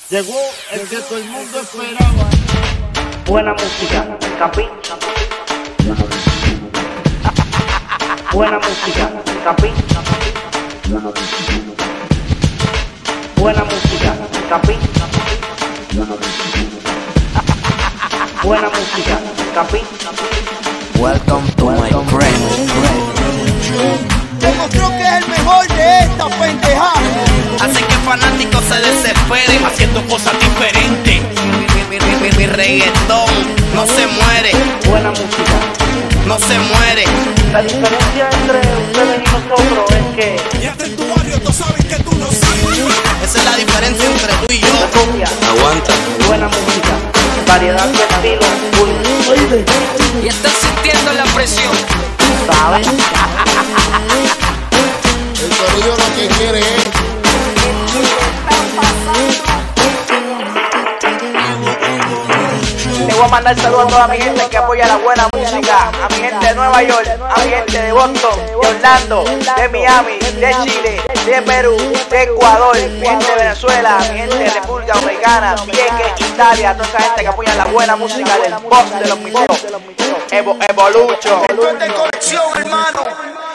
Llegó el que todo el mundo esperaba. Buena música, capi. Buena música, capi. Buena música, capi. Buena música, capi. Welcome to my brain. Demostró que es el mejor de esta pendeja. Hace que fanáticos se desesperen haciendo cosas diferentes. Mi reggaetón no se muere. Buena música. No se muere. La diferencia entre ustedes y nosotros es que Y hasta en tu barrio tú sabes que tú no sabes. Esa es la diferencia entre tú y yo. la copia, Aguanta. buena música, variedad de estilos, Y estás sintiendo la presión. ¿sabes? El sonido lo que quiere es. Le voy a mandar saludos a toda mi gente que apoya la buena música, a mi gente de Nueva York, a mi gente de Boston, de Orlando, de Miami, de Chile, de Perú, de Ecuador, mi gente de Venezuela, mi gente de República Dominicana, Vieques, Italia, toda esa gente que apoya la buena música del pop de los miseros, Evolucho. Esto es de colección, hermano.